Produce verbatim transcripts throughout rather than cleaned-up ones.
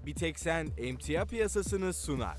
Bir Tek Sen emtia piyasasını sunar.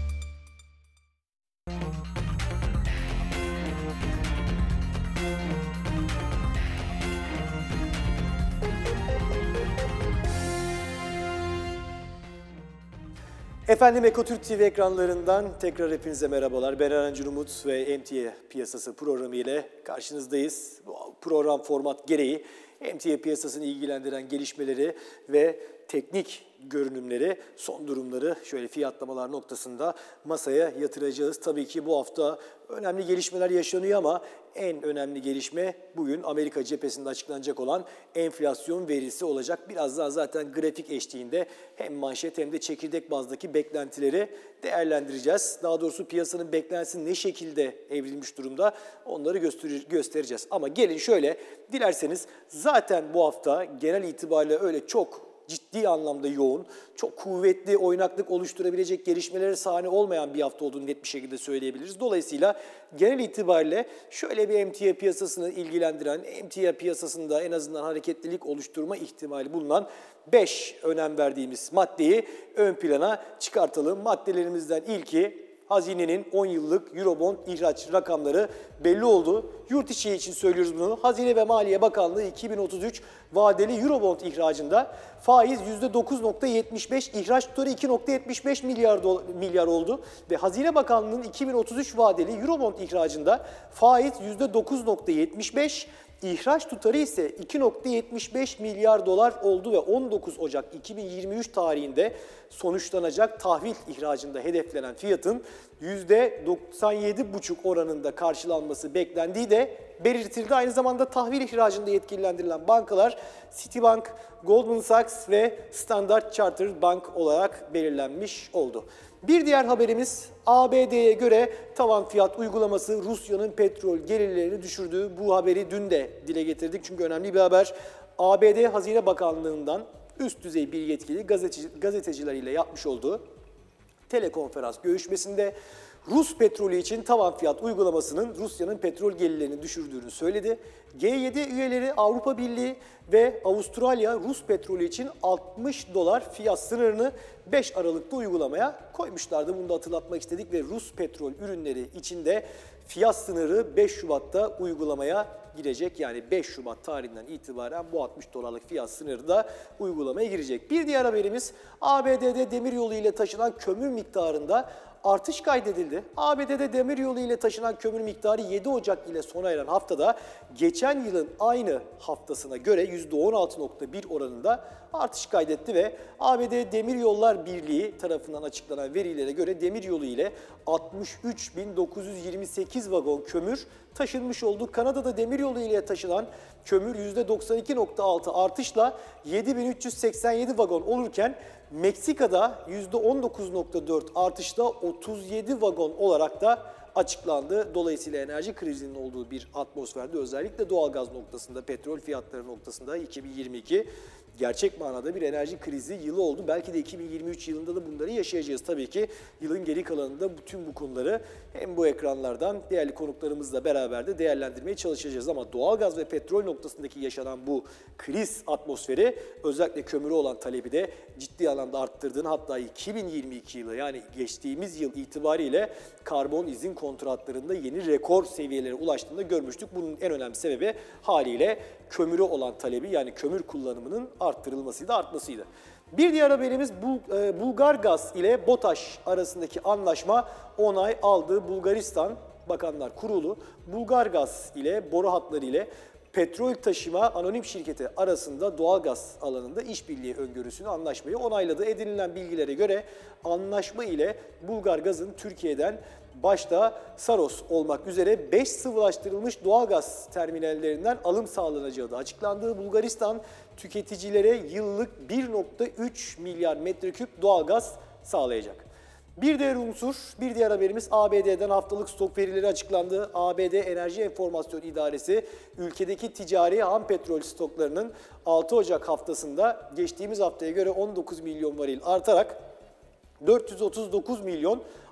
Efendim Ekotürk T V ekranlarından tekrar hepinize merhabalar. Ben Erancı Umut ve emtia piyasası programı ile karşınızdayız. Bu program format gereği emtia piyasasını ilgilendiren gelişmeleri ve teknik görünümleri, son durumları şöyle fiyatlamalar noktasında masaya yatıracağız. Tabii ki bu hafta önemli gelişmeler yaşanıyor ama en önemli gelişme bugün Amerika cephesinde açıklanacak olan enflasyon verisi olacak. Biraz daha zaten grafik eşliğinde hem manşet hem de çekirdek bazdaki beklentileri değerlendireceğiz. Daha doğrusu piyasanın beklentisi ne şekilde evrilmiş durumda onları gösterir, göstereceğiz. Ama gelin şöyle dilerseniz zaten bu hafta genel itibariyle öyle çok ciddi anlamda yoğun, çok kuvvetli oynaklık oluşturabilecek gelişmelere sahne olmayan bir hafta olduğunu net bir şekilde söyleyebiliriz. Dolayısıyla genel itibariyle şöyle bir emtia piyasasını ilgilendiren, emtia piyasasında en azından hareketlilik oluşturma ihtimali bulunan beş önem verdiğimiz maddeyi ön plana çıkartalım. Maddelerimizden ilki Hazine'nin on yıllık Eurobond ihraç rakamları belli oldu. Yurt içi için söylüyoruz bunu. Hazine ve Maliye Bakanlığı iki bin otuz üç vadeli Eurobond ihracında faiz yüzde dokuz nokta yetmiş beş, ihraç tutarı iki nokta yetmiş beş milyar, milyar oldu. Ve Hazine Bakanlığı'nın iki bin otuz üç vadeli Eurobond ihracında faiz yüzde dokuz nokta yetmiş beş, İhraç tutarı ise iki nokta yetmiş beş milyar dolar oldu ve on dokuz Ocak iki bin yirmi üç tarihinde sonuçlanacak tahvil ihracında hedeflenen fiyatın yüzde doksan yedi buçuk oranında karşılanması beklendiği de belirtildi. Aynı zamanda tahvil ihracında yetkilendirilen bankalar Citibank, Goldman Sachs ve Standard Chartered Bank olarak belirlenmiş oldu. Bir diğer haberimiz A B D'ye göre tavan fiyat uygulaması Rusya'nın petrol gelirlerini düşürdüğü bu haberi dün de dile getirdik. Çünkü önemli bir haber. A B D Hazine Bakanlığı'ndan üst düzey bir yetkili gazeteci, gazetecileriyle yapmış olduğu telekonferans görüşmesinde Rus petrolü için tavan fiyat uygulamasının Rusya'nın petrol gelirlerini düşürdüğünü söyledi. G yedi üyeleri Avrupa Birliği ve Avustralya Rus petrolü için altmış dolar fiyat sınırını beş Aralık'ta uygulamaya koymuşlardı. Bunu da hatırlatmak istedik ve Rus petrol ürünleri içinde fiyat sınırı beş Şubat'ta uygulamaya girecek. Yani beş Şubat tarihinden itibaren bu altmış dolarlık fiyat sınırı da uygulamaya girecek. Bir diğer haberimiz A B D'de demiryolu ile taşınan kömür miktarında artış kaydedildi. A B D'de demiryolu ile taşınan kömür miktarı yedi Ocak ile sona eren haftada geçen yılın aynı haftasına göre yüzde on altı nokta bir oranında artış kaydetti ve A B D Demiryollar Birliği tarafından açıklanan verilere göre demiryolu ile altmış üç bin dokuz yüz yirmi sekiz vagon kömür taşınmış oldu. Kanada'da demiryolu ile taşınan kömür yüzde doksan iki nokta altı artışla yedi bin üç yüz seksen yedi vagon olurken Meksika'da yüzde on dokuz nokta dört artışla otuz yedi vagon olarak da açıklandı. Dolayısıyla enerji krizinin olduğu bir atmosferde özellikle doğalgaz noktasında, petrol fiyatları noktasında iki bin yirmi iki gerçek manada bir enerji krizi yılı oldu. Belki de iki bin yirmi üç yılında da bunları yaşayacağız. Tabii ki yılın geri kalanında bütün bu konuları hem bu ekranlardan değerli konuklarımızla beraber de değerlendirmeye çalışacağız. Ama doğalgaz ve petrol noktasındaki yaşanan bu kriz atmosferi özellikle kömüre olan talebi de ciddi anlamda arttırdığını, hatta iki bin yirmi iki yılı yani geçtiğimiz yıl itibariyle karbon izin kontratlarında yeni rekor seviyelere ulaştığını görmüştük. Bunun en önemli sebebi haliyle kömüre olan talebi, yani kömür kullanımının arttırılmasıydı, artmasıydı. Bir diğer haberimiz Bulgargaz ile BOTAŞ arasındaki anlaşma onay aldı. Bulgaristan Bakanlar Kurulu Bulgargaz ile boru hatları ile petrol taşıma anonim şirketi arasında doğalgaz alanında işbirliği öngörüsünü, anlaşmayı onayladı. Edinilen bilgilere göre anlaşma ile Bulgargaz'ın Türkiye'den başta Saros olmak üzere beş sıvılaştırılmış doğalgaz terminallerinden alım sağlanacağı da açıklandı. Bulgaristan tüketicilere yıllık bir nokta üç milyar metreküp doğalgaz sağlayacak. Bir diğer unsur, bir diğer haberimiz A B D'den haftalık stok verileri açıklandı. A B D Enerji Enformasyon İdaresi ülkedeki ticari ham petrol stoklarının altı Ocak haftasında geçtiğimiz haftaya göre on dokuz milyon varil artarak dört yüz otuz dokuz milyon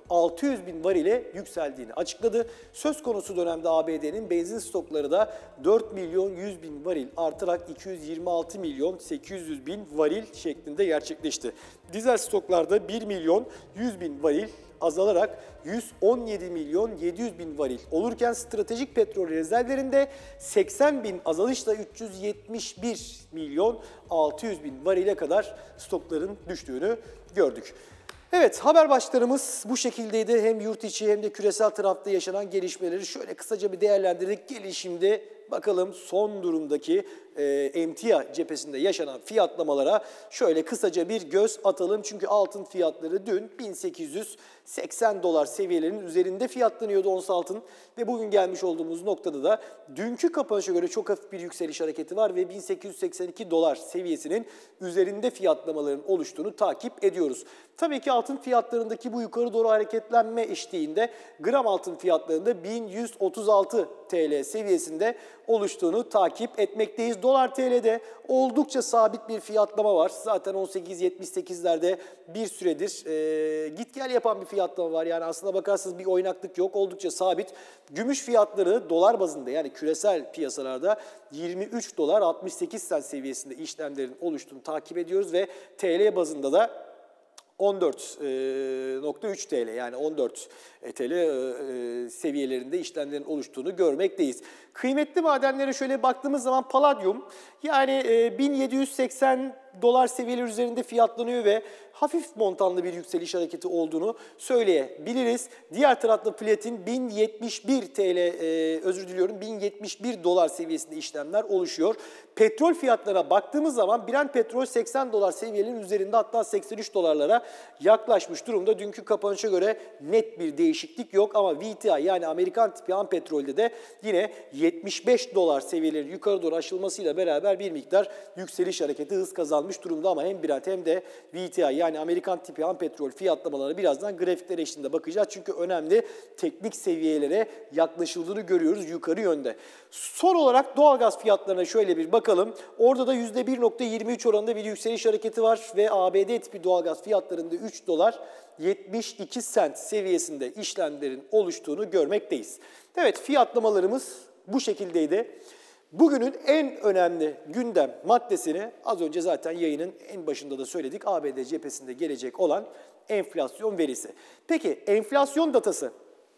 altı yüz bin varile yükseldiğini açıkladı. Söz konusu dönemde A B D'nin benzin stokları da dört milyon yüz bin varil artarak iki yüz yirmi altı milyon sekiz yüz bin varil şeklinde gerçekleşti. Dizel stoklarda bir milyon yüz bin varil azalarak yüz on yedi milyon yedi yüz bin varil olurken stratejik petrol rezervlerinde seksen bin azalışla üç yüz yetmiş bir milyon altı yüz bin varile kadar stokların düştüğünü gördük. Evet, haber başlarımız bu şekildeydi. Hem yurt içi hem de küresel tarafta yaşanan gelişmeleri şöyle kısaca bir değerlendirdik. Gelin şimdi bakalım son durumdaki e, emtia cephesinde yaşanan fiyatlamalara şöyle kısaca bir göz atalım. Çünkü altın fiyatları dün bin sekiz yüz seksen dolar seviyelerinin üzerinde fiyatlanıyordu ons altın. Ve bugün gelmiş olduğumuz noktada da dünkü kapanışa göre çok hafif bir yükseliş hareketi var ve bin sekiz yüz seksen iki dolar seviyesinin üzerinde fiyatlamaların oluştuğunu takip ediyoruz. Tabii ki altın fiyatlarındaki bu yukarı doğru hareketlenme eşliğinde gram altın fiyatlarında bin yüz otuz altı TL seviyesinde oluştuğunu takip etmekteyiz. Dolar T L'de oldukça sabit bir fiyatlama var. Zaten on sekiz yetmiş sekizlerde bir süredir e, git gel yapan bir fiyatlama var. Yani aslına bakarsanız bir oynaklık yok. Oldukça sabit. Gümüş fiyatları dolar bazında yani küresel piyasalarda yirmi üç dolar altmış sekiz sent seviyesinde işlemlerin oluştuğunu takip ediyoruz ve T L bazında da on dört nokta üç TL yani on dört TL seviyelerinde işlemlerin oluştuğunu görmekteyiz. Kıymetli madenlere şöyle baktığımız zaman paladyum yani bin yedi yüz seksen dolar seviyeleri üzerinde fiyatlanıyor ve hafif montanlı bir yükseliş hareketi olduğunu söyleyebiliriz. Diğer tarafta platin bin yetmiş bir TL, e, özür diliyorum bin yetmiş bir dolar seviyesinde işlemler oluşuyor. Petrol fiyatlarına baktığımız zaman Brent petrol seksen dolar seviyelerinin üzerinde hatta seksen üç dolarlara yaklaşmış durumda. Dünkü kapanışa göre net bir değişiklik yok ama V T I yani Amerikan tipi ham petrolde de yine yetmiş beş dolar seviyeleri yukarı doğru aşılmasıyla beraber bir miktar yükseliş hareketi hız kazanmış durumda ama hem Brent hem de V T I yani Amerikan tipi ham petrol fiyatlamalarına birazdan grafikler eşliğinde bakacağız. Çünkü önemli teknik seviyelere yaklaşıldığını görüyoruz yukarı yönde. Son olarak doğalgaz fiyatlarına şöyle bir bakalım. Orada da yüzde bir nokta yirmi üç oranında bir yükseliş hareketi var ve A B D tipi doğalgaz fiyatlarında üç dolar yetmiş iki sent seviyesinde işlemlerin oluştuğunu görmekteyiz. Evet, fiyatlamalarımız bu şekildeydi. Bugünün en önemli gündem maddesini az önce zaten yayının en başında da söyledik. A B D cephesinde gelecek olan enflasyon verisi. Peki enflasyon datası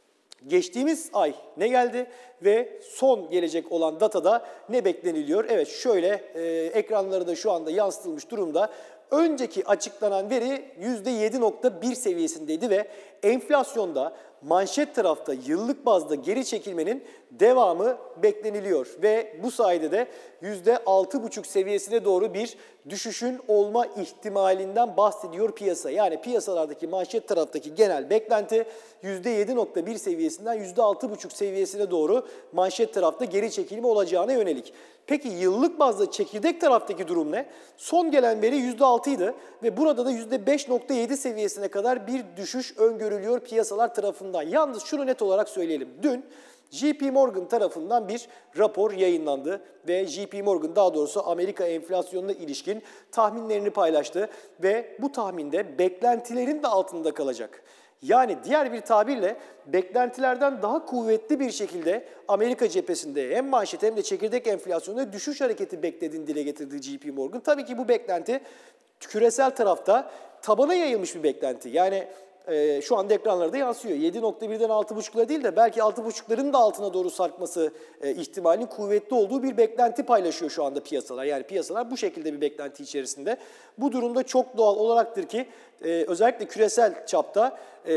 geçtiğimiz ay ne geldi ve son gelecek olan datada ne bekleniliyor? Evet şöyle e, ekranları da şu anda yansıtılmış durumda. Önceki açıklanan veri yüzde yedi nokta bir seviyesindeydi ve enflasyonda manşet tarafta yıllık bazda geri çekilmenin devamı bekleniliyor. Ve bu sayede de yüzde altı buçuk seviyesine doğru bir düşüşün olma ihtimalinden bahsediyor piyasa. Yani piyasalardaki manşet taraftaki genel beklenti yüzde yedi nokta bir seviyesinden yüzde altı buçuk seviyesine doğru manşet tarafta geri çekilme olacağına yönelik. Peki yıllık bazda çekirdek taraftaki durum ne? Son gelen veri yüzde altı idi ve burada da yüzde beş nokta yedi seviyesine kadar bir düşüş öngörülüyor piyasalar tarafından. Yalnız şunu net olarak söyleyelim. Dün J P Morgan tarafından bir rapor yayınlandı ve J P Morgan daha doğrusu Amerika enflasyonuna ilişkin tahminlerini paylaştı ve bu tahminde beklentilerin de altında kalacak. Yani diğer bir tabirle beklentilerden daha kuvvetli bir şekilde Amerika cephesinde hem manşet hem de çekirdek enflasyonda düşüş hareketi beklediğini dile getirdi J P Morgan. Tabii ki bu beklenti küresel tarafta tabana yayılmış bir beklenti. Yani e, şu anda ekranlarda yansıyor. yedi nokta birden altı buçuklara değil de belki altı buçukların da altına doğru sarkması e, ihtimalinin kuvvetli olduğu bir beklenti paylaşıyor şu anda piyasalar. Yani piyasalar bu şekilde bir beklenti içerisinde. Bu durumda çok doğal olaraktır ki e, özellikle küresel çapta e,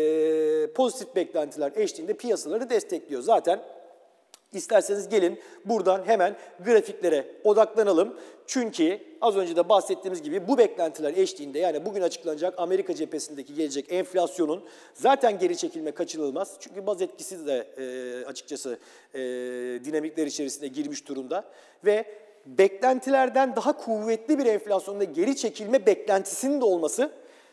pozitif beklentiler eşliğinde piyasaları destekliyor. Zaten İsterseniz gelin buradan hemen grafiklere odaklanalım. Çünkü az önce de bahsettiğimiz gibi bu beklentiler eşliğinde yani bugün açıklanacak Amerika cephesindeki gelecek enflasyonun zaten geri çekilme kaçınılmaz. Çünkü baz etkisi de e, açıkçası e, dinamikler içerisinde girmiş durumda. Ve beklentilerden daha kuvvetli bir enflasyonda geri çekilme beklentisinin de olması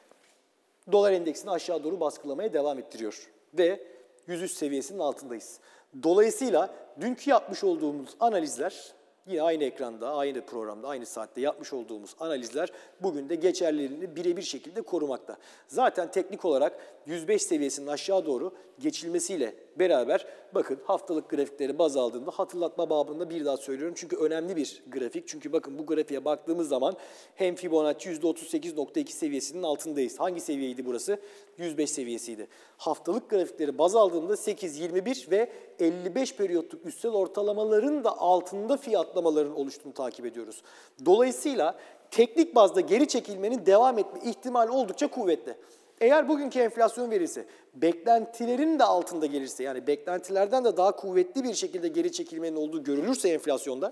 dolar endeksini aşağı doğru baskılamaya devam ettiriyor. Ve yüz üç seviyesinin altındayız. Dolayısıyla dünkü yapmış olduğumuz analizler Yine aynı ekranda, aynı programda, aynı saatte yapmış olduğumuz analizler bugün de geçerliliğini birebir şekilde korumakta. Zaten teknik olarak yüz beş seviyesinin aşağı doğru geçilmesiyle beraber bakın haftalık grafikleri baz aldığımda hatırlatma babında bir daha söylüyorum. Çünkü önemli bir grafik. Çünkü bakın bu grafiğe baktığımız zaman hem Fibonacci yüzde otuz sekiz nokta iki seviyesinin altındayız. Hangi seviyeydi burası? yüz beş seviyesiydi. Haftalık grafikleri baz aldığımda sekiz, yirmi bir ve elli beş periyotluk üstel ortalamaların da altında fiyatlamaların oluştuğunu takip ediyoruz. Dolayısıyla teknik bazda geri çekilmenin devam etme ihtimali oldukça kuvvetli. Eğer bugünkü enflasyon verisi beklentilerin de altında gelirse, yani beklentilerden de daha kuvvetli bir şekilde geri çekilmenin olduğu görülürse enflasyonda,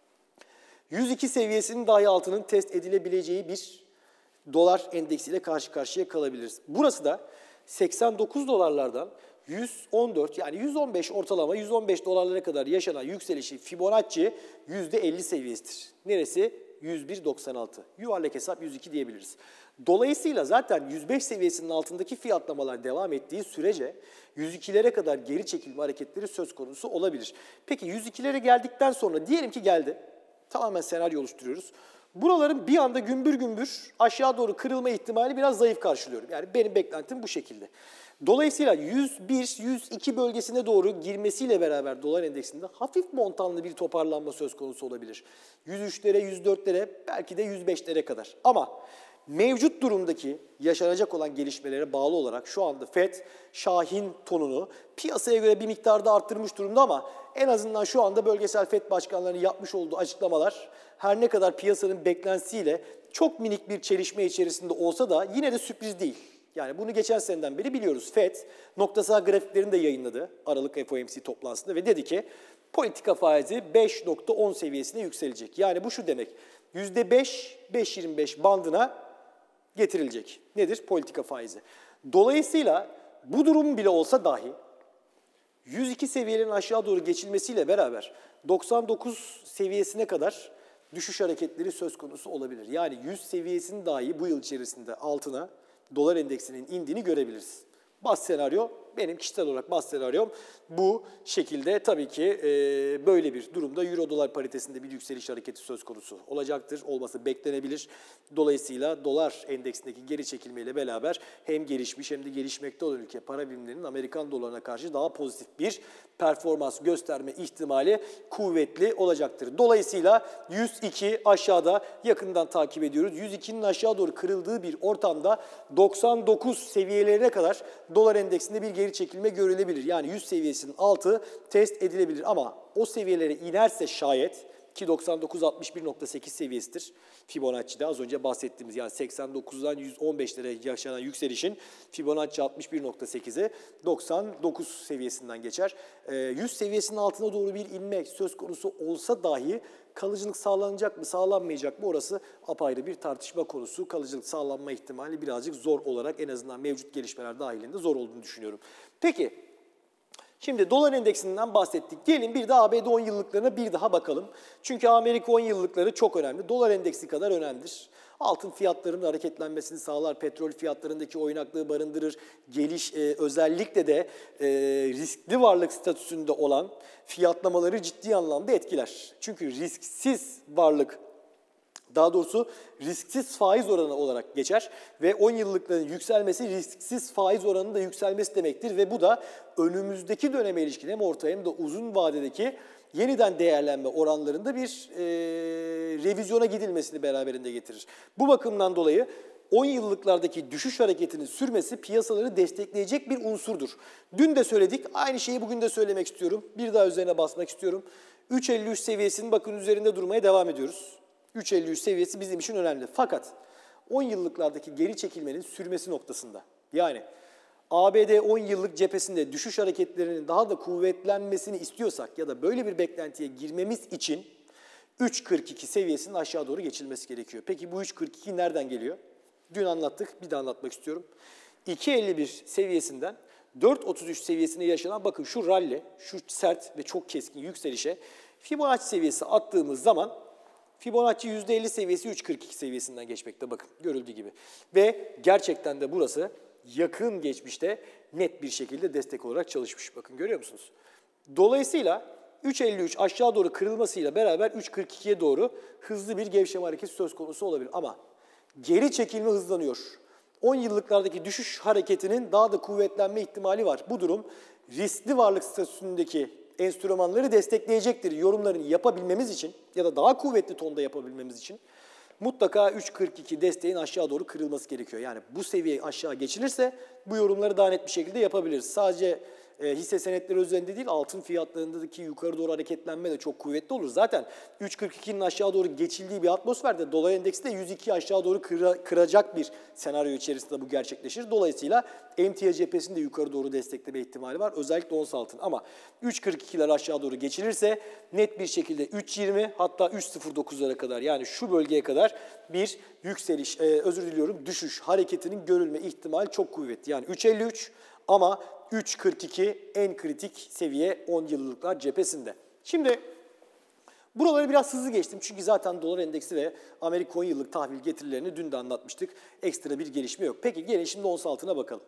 yüz iki seviyesinin dahi altının test edilebileceği bir dolar endeksiyle karşı karşıya kalabiliriz. Burası da seksen dokuz dolarlardan yüz on dört, yani yüz on beş ortalama yüz on beş dolarlara kadar yaşanan yükselişi Fibonacci yüzde elli seviyesidir. Neresi? yüz bir nokta doksan altı. Yuvarlak hesap yüz iki diyebiliriz. Dolayısıyla zaten yüz beş seviyesinin altındaki fiyatlamalar devam ettiği sürece yüz ikilere kadar geri çekilme hareketleri söz konusu olabilir. Peki yüz ikilere geldikten sonra diyelim ki geldi. Tamamen senaryo oluşturuyoruz. Buraların bir anda gümbür gümbür aşağı doğru kırılma ihtimali biraz zayıf karşılıyorum. Yani benim beklentim bu şekilde. Dolayısıyla yüz bir yüz iki bölgesine doğru girmesiyle beraber dolar endeksinde hafif montanlı bir toparlanma söz konusu olabilir. yüz üçlere, yüz dörtlere, belki de yüz beşlere kadar. Ama mevcut durumdaki yaşanacak olan gelişmelere bağlı olarak şu anda Fed Şahin tonunu piyasaya göre bir miktarda arttırmış durumda ama en azından şu anda bölgesel Fed başkanlarının yapmış olduğu açıklamalar her ne kadar piyasanın beklentisiyle çok minik bir çelişme içerisinde olsa da yine de sürpriz değil. Yani bunu geçen seneden beri biliyoruz. Fed noktasal grafiklerini de yayınladı Aralık F O M C toplantısında ve dedi ki politika faizi beş nokta on seviyesine yükselecek. Yani bu şu demek, yüzde beş, beş virgül yirmi beş bandına getirilecek. Nedir? Politika faizi. Dolayısıyla bu durum bile olsa dahi yüz iki seviyelerin aşağı doğru geçilmesiyle beraber doksan dokuz seviyesine kadar düşüş hareketleri söz konusu olabilir. Yani yüz seviyesinin dahi bu yıl içerisinde altına dolar endeksinin indiğini görebiliriz. Baz senaryo, benim kişisel olarak baz senaryom bu şekilde. Tabii ki e, böyle bir durumda euro dolar paritesinde bir yükseliş hareketi söz konusu olacaktır. Olması beklenebilir. Dolayısıyla dolar endeksindeki geri çekilmeyle beraber hem gelişmiş hem de gelişmekte olan ülke para birimlerinin Amerikan dolarına karşı daha pozitif bir performans gösterme ihtimali kuvvetli olacaktır. Dolayısıyla yüz iki aşağıda yakından takip ediyoruz. yüz ikinin aşağı doğru kırıldığı bir ortamda doksan dokuz seviyelerine kadar dolar endeksinde bir geri çekilme görülebilir. Yani yüz seviyesinin altı test edilebilir ama o seviyelere inerse şayet ki doksan dokuz altmış bir nokta sekiz seviyesidir Fibonacci'de az önce bahsettiğimiz, yani seksen dokuzdan yüz on beşlere yaşanan yükselişin Fibonacci altmış bir nokta sekize doksan dokuz seviyesinden geçer. yüz seviyesinin altına doğru bir inme söz konusu olsa dahi kalıcılık sağlanacak mı, sağlanmayacak mı, orası apayrı bir tartışma konusu. Kalıcılık sağlanma ihtimali birazcık zor olarak, en azından mevcut gelişmeler dahilinde zor olduğunu düşünüyorum. Peki, şimdi dolar endeksinden bahsettik. Gelin bir de A B D on yıllıklarına bir daha bakalım. Çünkü Amerika on yıllıkları çok önemli. Dolar endeksi kadar önemlidir. Altın fiyatlarının hareketlenmesini sağlar, petrol fiyatlarındaki oynaklığı barındırır. Geliş e, özellikle de e, riskli varlık statüsünde olan fiyatlamaları ciddi anlamda etkiler. Çünkü risksiz varlık, daha doğrusu risksiz faiz oranı olarak geçer ve on yıllıkların yükselmesi risksiz faiz oranının da yükselmesi demektir ve bu da önümüzdeki döneme ilişkin hem orta hem de uzun vadedeki yeniden değerlenme oranlarında bir e, revizyona gidilmesini beraberinde getirir. Bu bakımdan dolayı on yıllıklardaki düşüş hareketinin sürmesi piyasaları destekleyecek bir unsurdur. Dün de söyledik, aynı şeyi bugün de söylemek istiyorum. Bir daha üzerine basmak istiyorum. üç elli üç seviyesinin bakın üzerinde durmaya devam ediyoruz. üç elli üç seviyesi bizim için önemli. Fakat on yıllıklardaki geri çekilmenin sürmesi noktasında, yani A B D on yıllık cephesinde düşüş hareketlerinin daha da kuvvetlenmesini istiyorsak ya da böyle bir beklentiye girmemiz için üç kırk iki seviyesinin aşağı doğru geçilmesi gerekiyor. Peki bu üç kırk iki nereden geliyor? Dün anlattık, bir daha anlatmak istiyorum. iki elli bir seviyesinden dört otuz üç seviyesine yaşanan bakın şu rally, şu sert ve çok keskin yükselişe Fibonacci seviyesi attığımız zaman Fibonacci yüzde elli seviyesi üç kırk iki seviyesinden geçmekte, bakın görüldüğü gibi. Ve gerçekten de burası yakın geçmişte net bir şekilde destek olarak çalışmış. Bakın görüyor musunuz? Dolayısıyla üç elli üç aşağı doğru kırılmasıyla beraber üç kırk ikiye doğru hızlı bir gevşeme hareketi söz konusu olabilir. Ama geri çekilme hızlanıyor. on yıllıklardaki düşüş hareketinin daha da kuvvetlenme ihtimali var. Bu durum riskli varlık statüsündeki enstrümanları destekleyecektir. Yorumlarını yapabilmemiz için ya da daha kuvvetli tonda yapabilmemiz için mutlaka üç kırk iki desteğin aşağı doğru kırılması gerekiyor. Yani bu seviye aşağı geçilirse bu yorumları daha net bir şekilde yapabiliriz. Sadece e, hisse senetleri üzerinde değil, altın fiyatlarındaki yukarı doğru hareketlenme de çok kuvvetli olur. Zaten üç kırk ikinin aşağı doğru geçildiği bir atmosferde dolar endeksi de yüz iki aşağı doğru kıra, kıracak bir senaryo içerisinde bu gerçekleşir. Dolayısıyla emtia cephesinde de yukarı doğru destekleme ihtimali var. Özellikle ons altın. Ama üç kırk ikiler aşağı doğru geçilirse net bir şekilde üç yirmi hatta üç sıfır dokuzlara kadar, yani şu bölgeye kadar bir yükseliş, e, özür diliyorum düşüş hareketinin görülme ihtimali çok kuvvetli. Yani üç elli üç ama üç kırk iki en kritik seviye on yıllıklar cephesinde. Şimdi buraları biraz hızlı geçtim çünkü zaten dolar endeksi ve Amerika on yıllık tahvil getirilerini dün de anlatmıştık. Ekstra bir gelişme yok. Peki gelin şimdi ons altına bakalım.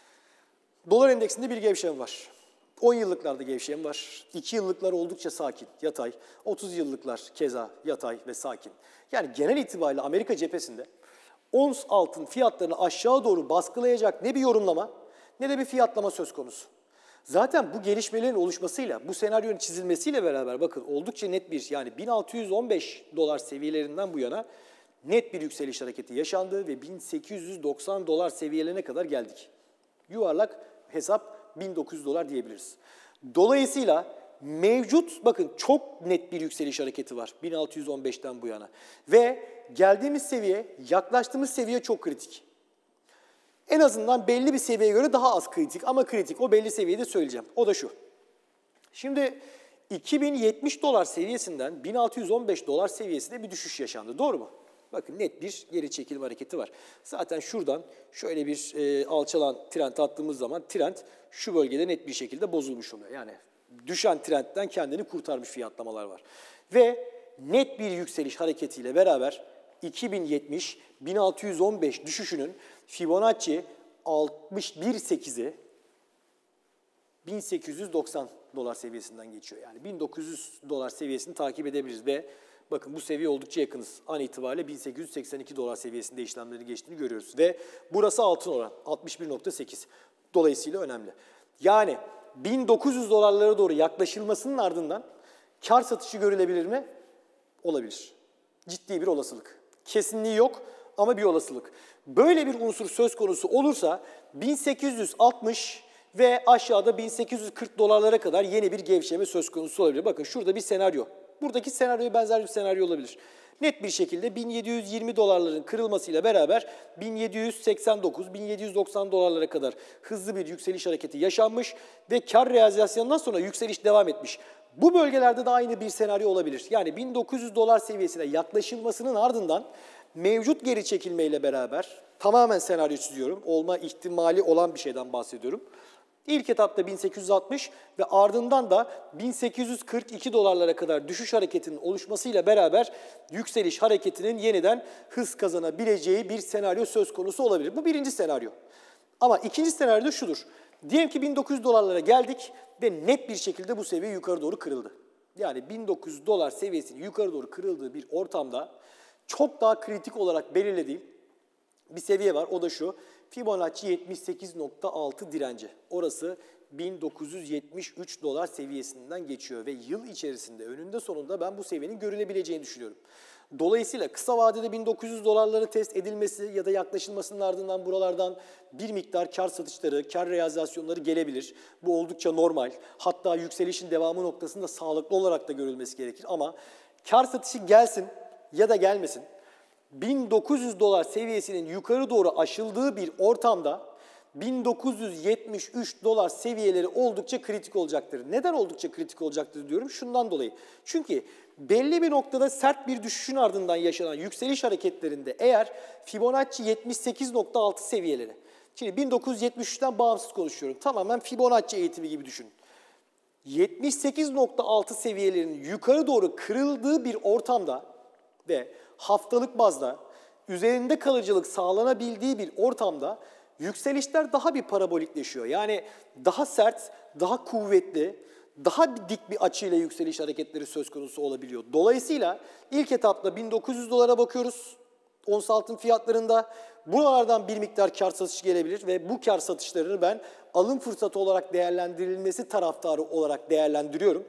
Dolar endeksinde bir gevşeme var. on yıllıklarda gevşeme var. iki yıllıklar oldukça sakin, yatay. otuz yıllıklar keza yatay ve sakin. Yani genel itibariyle Amerika cephesinde ons altın fiyatlarını aşağı doğru baskılayacak ne bir yorumlama ne de bir fiyatlama söz konusu. Zaten bu gelişmelerin oluşmasıyla, bu senaryonun çizilmesiyle beraber bakın oldukça net bir, yani bin altı yüz on beş dolar seviyelerinden bu yana net bir yükseliş hareketi yaşandı ve bin sekiz yüz doksan dolar seviyelerine kadar geldik. Yuvarlak hesap bin dokuz yüz dolar diyebiliriz. Dolayısıyla mevcut bakın çok net bir yükseliş hareketi var bin altı yüz on beşten bu yana. Ve geldiğimiz seviye, yaklaştığımız seviye çok kritik. En azından belli bir seviyeye göre daha az kritik ama kritik. O belli seviyeyi de söyleyeceğim. O da şu. Şimdi iki bin yetmiş dolar seviyesinden bin altı yüz on beş dolar seviyesinde bir düşüş yaşandı. Doğru mu? Bakın net bir geri çekilme hareketi var. Zaten şuradan şöyle bir e, alçalan trend attığımız zaman trend şu bölgede net bir şekilde bozulmuş oluyor. Yani düşen trendten kendini kurtarmış fiyatlamalar var. Ve net bir yükseliş hareketiyle beraber iki bin yetmiş bin altı yüz on beş düşüşünün Fibonacci altmış bir virgül sekizi bin sekiz yüz doksan dolar seviyesinden geçiyor. Yani bin dokuz yüz dolar seviyesini takip edebiliriz ve bakın bu seviye oldukça yakınız. An itibariyle bin sekiz yüz seksen iki dolar seviyesinde işlemleri geçtiğini görüyoruz. Ve burası altın oran altmış bir virgül sekiz. Dolayısıyla önemli. Yani bin dokuz yüz dolarlara doğru yaklaşılmasının ardından kar satışı görülebilir mi? Olabilir. Ciddi bir olasılık. Kesinliği yok ama bir olasılık. Böyle bir unsur söz konusu olursa bin sekiz yüz altmış ve aşağıda bin sekiz yüz kırk dolarlara kadar yeni bir gevşeme söz konusu olabilir. Bakın şurada bir senaryo. Buradaki senaryoya benzer bir senaryo olabilir. Net bir şekilde bin yedi yüz yirmi dolarların kırılmasıyla beraber bin yedi yüz seksen dokuz bin yedi yüz doksan dolarlara kadar hızlı bir yükseliş hareketi yaşanmış ve kar realizasyonundan sonra yükseliş devam etmiş. Bu bölgelerde de aynı bir senaryo olabilir. Yani bin dokuz yüz dolar seviyesine yaklaşılmasının ardından mevcut geri çekilmeyle beraber tamamen senaryo çiziyorum. Olma ihtimali olan bir şeyden bahsediyorum. İlk etapta bin sekiz yüz altmış ve ardından da bin sekiz yüz kırk iki dolarlara kadar düşüş hareketinin oluşmasıyla beraber yükseliş hareketinin yeniden hız kazanabileceği bir senaryo söz konusu olabilir. Bu birinci senaryo. Ama ikinci senaryo da şudur. Diyelim ki bin dokuz yüz dolarlara geldik ve net bir şekilde bu seviye yukarı doğru kırıldı. Yani bin dokuz yüz dolar seviyesinin yukarı doğru kırıldığı bir ortamda çok daha kritik olarak belirlediğim bir seviye var. O da şu. Fibonacci yetmiş sekiz nokta altı direnci. Orası bin dokuz yüz yetmiş üç dolar seviyesinden geçiyor ve yıl içerisinde önünde sonunda ben bu seviyenin görülebileceğini düşünüyorum. Dolayısıyla kısa vadede bin dokuz yüz dolarları test edilmesi ya da yaklaşılmasının ardından buralardan bir miktar kar satışları, kar realizasyonları gelebilir. Bu oldukça normal. Hatta yükselişin devamı noktasında sağlıklı olarak da görülmesi gerekir. Ama kar satışı gelsin ya da gelmesin, bin dokuz yüz dolar seviyesinin yukarı doğru aşıldığı bir ortamda bin dokuz yüz yetmiş üç dolar seviyeleri oldukça kritik olacaktır. Neden oldukça kritik olacaktır diyorum? Şundan dolayı. Çünkü belli bir noktada sert bir düşüşün ardından yaşanan yükseliş hareketlerinde eğer Fibonacci yetmiş sekiz nokta altı seviyeleri, şimdi bin dokuz yüz yetmiş üçten bağımsız konuşuyorum. Tamamen Fibonacci eğitimi gibi düşünün. yetmiş sekiz nokta altı seviyelerinin yukarı doğru kırıldığı bir ortamda ve haftalık bazda üzerinde kalıcılık sağlanabildiği bir ortamda yükselişler daha bir parabolikleşiyor. Yani daha sert, daha kuvvetli, daha bir dik bir açıyla yükseliş hareketleri söz konusu olabiliyor. Dolayısıyla ilk etapta bin dokuz yüz dolara bakıyoruz. Ons altın fiyatlarında buralardan bir miktar kar satışı gelebilir ve bu kar satışlarını ben alım fırsatı olarak değerlendirilmesi taraftarı olarak değerlendiriyorum.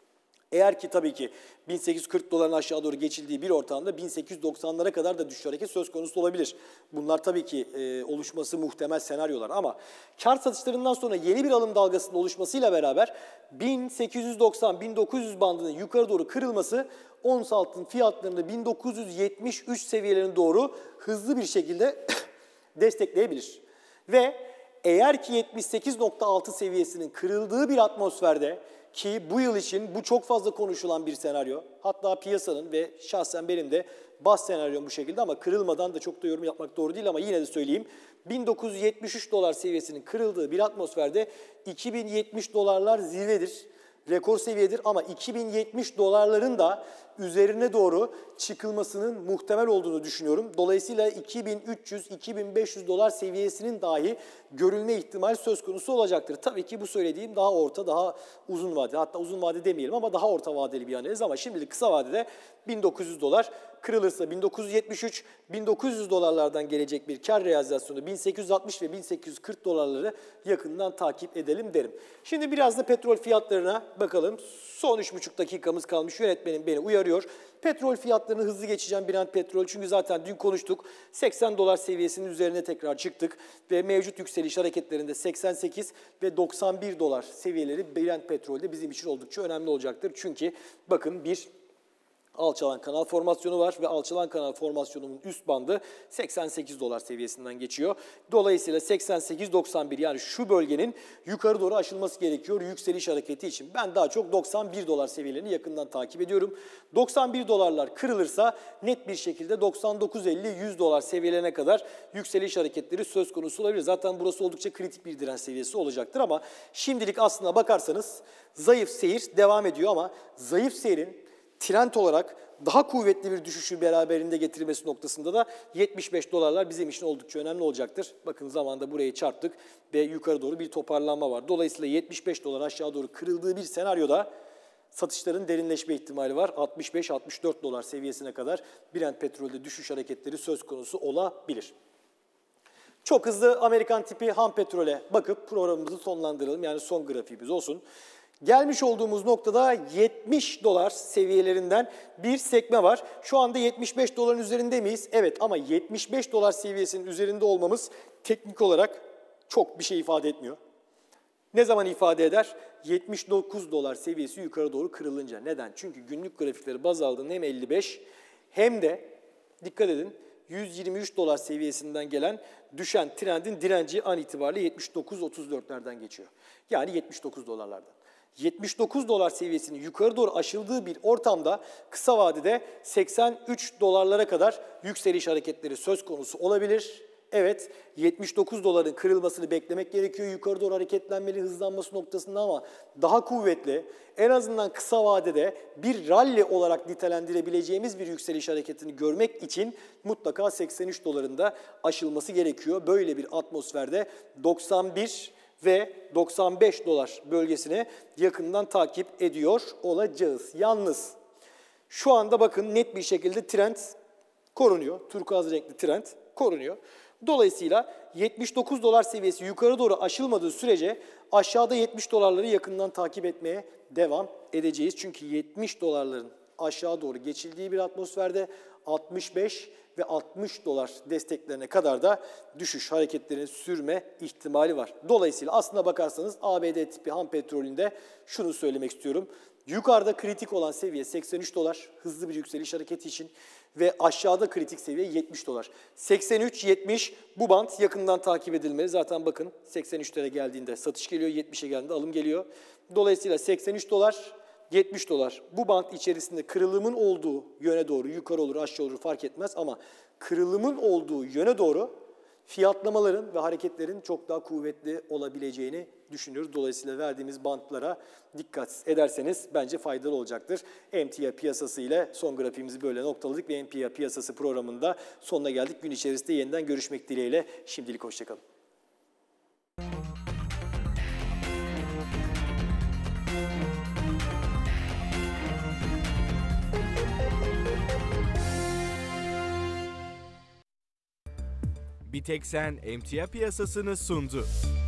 Eğer ki tabii ki bin sekiz yüz kırk doların aşağı doğru geçildiği bir ortamda bin sekiz yüz doksanlara kadar da düşüş hareket söz konusu olabilir. Bunlar tabii ki e, oluşması muhtemel senaryolar ama kar satışlarından sonra yeni bir alım dalgasının oluşmasıyla beraber bin sekiz yüz doksan bin dokuz yüz bandının yukarı doğru kırılması ons altın fiyatlarını bin dokuz yüz yetmiş üç seviyelerine doğru hızlı bir şekilde destekleyebilir. Ve eğer ki yetmiş sekiz nokta altı seviyesinin kırıldığı bir atmosferde ki bu yıl için bu çok fazla konuşulan bir senaryo. Hatta piyasanın ve şahsen benim de baz senaryom bu şekilde ama kırılmadan da çok da yorum yapmak doğru değil ama yine de söyleyeyim. bin dokuz yüz yetmiş üç dolar seviyesinin kırıldığı bir atmosferde iki bin yetmiş dolarlar zirvedir. Rekor seviyedir ama iki bin yetmiş dolarların da üzerine doğru çıkılmasının muhtemel olduğunu düşünüyorum. Dolayısıyla iki bin üç yüz iki bin beş yüz dolar seviyesinin dahi görülme ihtimali söz konusu olacaktır. Tabii ki bu söylediğim daha orta, daha uzun vadeli, hatta uzun vade demeyelim ama daha orta vadeli bir analiz ama şimdilik kısa vadede bin dokuz yüz dolar kırılırsa bin dokuz yüz yetmiş üç bin dokuz yüz dolarlardan gelecek bir kar realizasyonu bin sekiz yüz altmış ve bin sekiz yüz kırk dolarları yakından takip edelim derim. Şimdi biraz da petrol fiyatlarına bakalım. Son üç buçuk dakikamız kalmış. Yönetmenim beni uyarıyor. Petrol fiyatlarını hızlı geçeceğim Brent petrol. Çünkü zaten dün konuştuk. seksen dolar seviyesinin üzerine tekrar çıktık. Ve mevcut yükseliş hareketlerinde seksen sekiz ve doksan bir dolar seviyeleri Brent petrolde bizim için oldukça önemli olacaktır. Çünkü bakın bir alçalan kanal formasyonu var ve alçalan kanal formasyonunun üst bandı seksen sekiz dolar seviyesinden geçiyor. Dolayısıyla seksen sekiz doksan bir yani şu bölgenin yukarı doğru aşılması gerekiyor yükseliş hareketi için. Ben daha çok doksan bir dolar seviyelerini yakından takip ediyorum. doksan bir dolarlar kırılırsa net bir şekilde doksan dokuz elli yüz dolar seviyelerine kadar yükseliş hareketleri söz konusu olabilir. Zaten burası oldukça kritik bir direnç seviyesi olacaktır ama şimdilik aslına bakarsanız zayıf seyir devam ediyor ama zayıf seyrin trend olarak daha kuvvetli bir düşüşü beraberinde getirmesi noktasında da yetmiş beş dolarlar bizim için oldukça önemli olacaktır. Bakın zamanda burayı çarptık ve yukarı doğru bir toparlanma var. Dolayısıyla yetmiş beş dolar aşağı doğru kırıldığı bir senaryoda satışların derinleşme ihtimali var. altmış beş altmış dört dolar seviyesine kadar Brent petrolde düşüş hareketleri söz konusu olabilir. Çok hızlı Amerikan tipi ham petrole bakıp programımızı sonlandıralım. Yani son grafiğimiz olsun. Gelmiş olduğumuz noktada yetmiş dolar seviyelerinden bir sekme var. Şu anda yetmiş beş doların üzerinde miyiz? Evet ama yetmiş beş dolar seviyesinin üzerinde olmamız teknik olarak çok bir şey ifade etmiyor. Ne zaman ifade eder? yetmiş dokuz dolar seviyesi yukarı doğru kırılınca. Neden? Çünkü günlük grafikleri baz aldığında hem elli beş hem de dikkat edin yüz yirmi üç dolar seviyesinden gelen düşen trendin direnci an itibariyle yetmiş dokuz otuz dörtlerden geçiyor. Yani yetmiş dokuz dolarlardan. yetmiş dokuz dolar seviyesinin yukarı doğru aşıldığı bir ortamda kısa vadede seksen üç dolarlara kadar yükseliş hareketleri söz konusu olabilir. Evet, yetmiş dokuz doların kırılmasını beklemek gerekiyor yukarı doğru hareketlenmeli hızlanması noktasında ama daha kuvvetli, en azından kısa vadede bir rally olarak nitelendirebileceğimiz bir yükseliş hareketini görmek için mutlaka seksen üç doların da aşılması gerekiyor. Böyle bir atmosferde doksan bir ve doksan beş dolar bölgesine yakından takip ediyor olacağız. Yalnız şu anda bakın net bir şekilde trend korunuyor. Turkuaz renkli trend korunuyor. Dolayısıyla yetmiş dokuz dolar seviyesi yukarı doğru aşılmadığı sürece aşağıda yetmiş dolarları yakından takip etmeye devam edeceğiz. Çünkü yetmiş dolarların aşağı doğru geçildiği bir atmosferde altmış beş ve altmış dolar desteklerine kadar da düşüş hareketlerinin sürme ihtimali var. Dolayısıyla aslına bakarsanız A B D tipi ham petrolünde şunu söylemek istiyorum. Yukarıda kritik olan seviye seksen üç dolar hızlı bir yükseliş hareketi için ve aşağıda kritik seviye yetmiş dolar. seksen üç yetmiş bu bant yakından takip edilmeli. Zaten bakın seksen üçlere geldiğinde satış geliyor, yetmişe geldiğinde alım geliyor. Dolayısıyla seksen üç dolar, yetmiş dolar bu bant içerisinde kırılımın olduğu yöne doğru yukarı olur aşağı olur fark etmez ama kırılımın olduğu yöne doğru fiyatlamaların ve hareketlerin çok daha kuvvetli olabileceğini düşünüyoruz. Dolayısıyla verdiğimiz bantlara dikkat ederseniz bence faydalı olacaktır. Emtia piyasası ile son grafiğimizi böyle noktaladık ve Emtia piyasası programında sonuna geldik. Gün içerisinde yeniden görüşmek dileğiyle. Şimdilik hoşçakalın. Bir Tek Sen emtia piyasasını sundu.